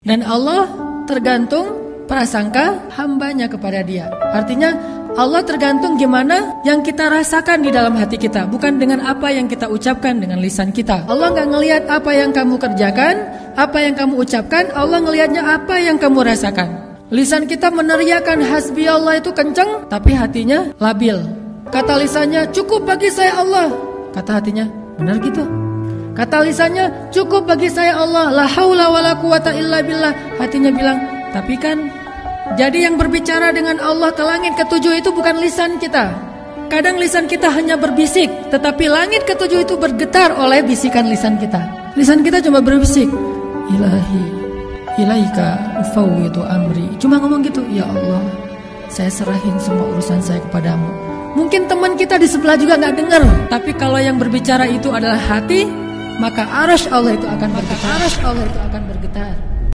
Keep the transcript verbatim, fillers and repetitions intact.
Dan Allah tergantung prasangka hambanya kepada dia. Artinya Allah tergantung gimana yang kita rasakan di dalam hati kita, bukan dengan apa yang kita ucapkan dengan lisan kita. Allah gak ngelihat apa yang kamu kerjakan, apa yang kamu ucapkan. Allah ngelihatnya apa yang kamu rasakan. Lisan kita meneriakan hasbi Allah itu kenceng, tapi hatinya labil. Kata lisannya cukup bagi saya Allah, kata hatinya benar gitu. Kata lisannya cukup bagi saya Allah, la haula wala quwata illa billah, hatinya bilang tapi kan. Jadi yang berbicara dengan Allah ke langit ketujuh itu bukan lisan kita. Kadang lisan kita hanya berbisik, tetapi langit ketujuh itu bergetar oleh bisikan lisan kita. Lisan kita cuma berbisik, Ilahi, ilaika ufawwidu amri. Cuma ngomong gitu, ya Allah, saya serahin semua urusan saya kepadamu. Mungkin teman kita di sebelah juga gak dengar, tapi kalau yang berbicara itu adalah hati, maka arasy Allah itu akan bergetar. Arasy Allah itu akan bergetar.